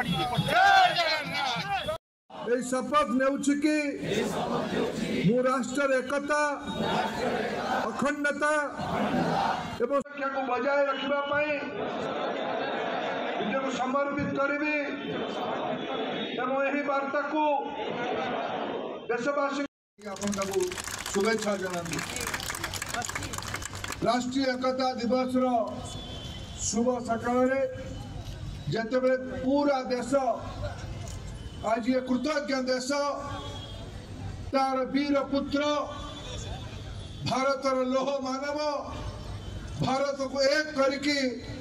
शपथ नेउछि मु राष्ट्र एकता अखंडता एवं सुरक्षा को बजाय रखिबा पई निजको समर्पित करिबी एवं यही वार्ता को देशवासी आपको शुभेच्छा जनाबी। राष्ट्रीय एकता दिवस शुभ सकाल जिते पूरा देश आज ये कृतज्ञ देश तार वीर पुत्र भारतर लोह मानव भारत को एक करके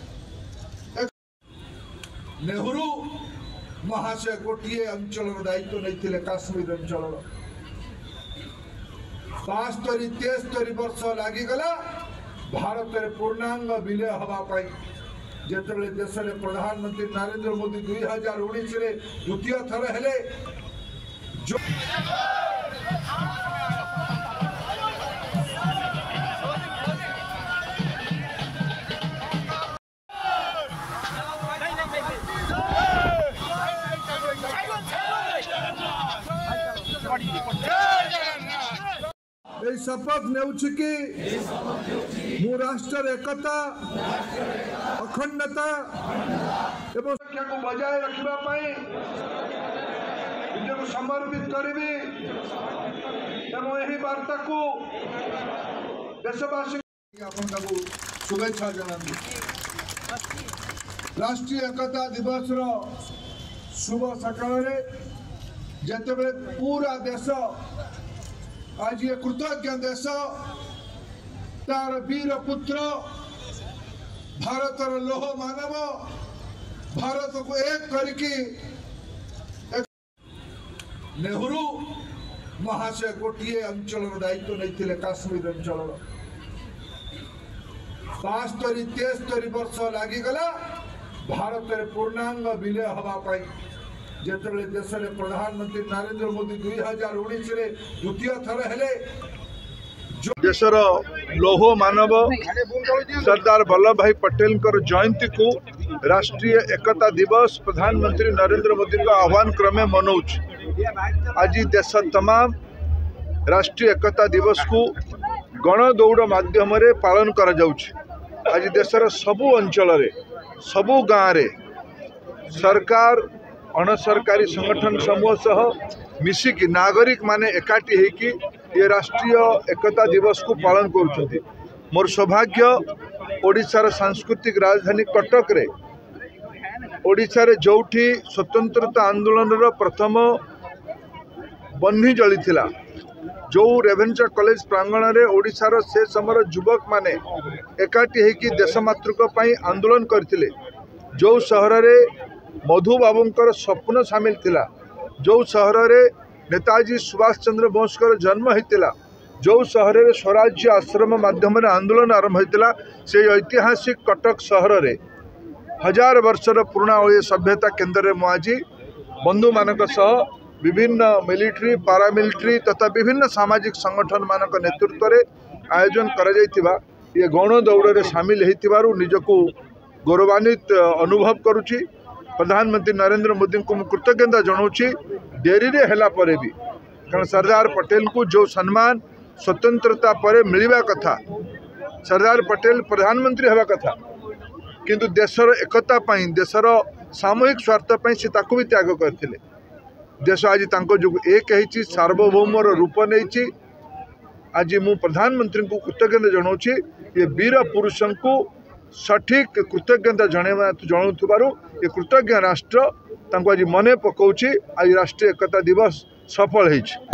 नेहरू महाशय गोटे अंचल दायित्व नहीं काश्मीर अंचल 72-73 वर्ष लगिगला भारत में पूर्णांग विलय हवाई जिते देश में प्रधानमंत्री नरेंद्र मोदी 2019 द्वितीय थर हेले शपथ नेउछि मु राष्ट्र एकता अखंडता एवं सुरक्षा को बजाय रखिबा पई निजको समर्पित करिबी एवं यही वार्ता को देशवासी आपको शुभेच्छा जनाबी। राष्ट्रीय एकता दिवस शुभ सकाल जिते पूरा देश आज ये कृतज्ञ देश तार वीर पुत्र भारतर लोह मानव भारत को एक करके नेहरू महाशय गोटे अंचल दायित्व नहीं काश्मीर अंचल 72-73 वर्ष लगिगला भारत में पूर्णांग विलय हवाई जिते देश में प्रधानमंत्री नरेंद्र मोदी 2019 द्वितीय थर हेले देशर लोह मानव सरदार वल्लभ भाई पटेल जयंती को राष्ट्रीय एकता दिवस प्रधानमंत्री नरेंद्र मोदी आह्वान क्रमे मनाऊँ। आज देश तमाम राष्ट्रीय एकता दिवस को गणदौड़ माध्यम पालन कर आज देशर सबु अंचल सबु गाँव सरकार अणसरकारी संगठन समूह सह मिसिकी नागरिक माने एकाठी होकी ये राष्ट्रीय एकता दिवस को पालन करुछंती। मोर सौभाग्य ओडिशार सांस्कृतिक राजधानी कटक रे ओडिशा रे जोठी स्वतंत्रता आंदोलन प्रथम बन्ही जली थिला जो रेभेन्सा कॉलेज प्रांगण रे ओडिशार से समर युवक माने एकाठी होकी देशमातृक पई आंदोलन करथिले। जो शहर रे मधु बाबूंकर स्वप्न सामिल थिला जो शहर रे नेताजी सुभाष चंद्र बोस जन्म होता जो शहर में स्वराज्य आश्रम माध्यम आंदोलन आरंभ होता से ऐतिहासिक कटक शहर रे 1000 वर्षर पुराणा ये सभ्यता केन्द्र में आज बंधु मानक सह विभिन्न मिलिट्री पारामिलिट्री तथा विभिन्न सामाजिक संगठन मानक नेतृत्व में आयोजन कर ये गण दौड़ सामिल होतिबारु निजको गौरवान्वित अनुभव करुछि। प्रधानमंत्री नरेंद्र मोदी को कृतज्ञता जनाऊँगी डेरी रे हेला परे भी कारण सरदार पटेल को जो सम्मान स्वतंत्रता पर मिलवा कथा सरदार पटेल प्रधानमंत्री हवा कथा किंतु देशर एकता पाई देशर सामूहिक स्वार्थ पाई से ताकू भी त्याग करते देश आज तांको जो एक है सार्वभौमर रूप नहीं। आज मु प्रधानमंत्री को कृतज्ञता जनाऊँगी ये वीर पुरुषों को सठिक कृतज्ञता जनाऊँ ये कृतज्ञ राष्ट्र आज मन पकाउछि आज राष्ट्रीय एकता दिवस सफल होइछि।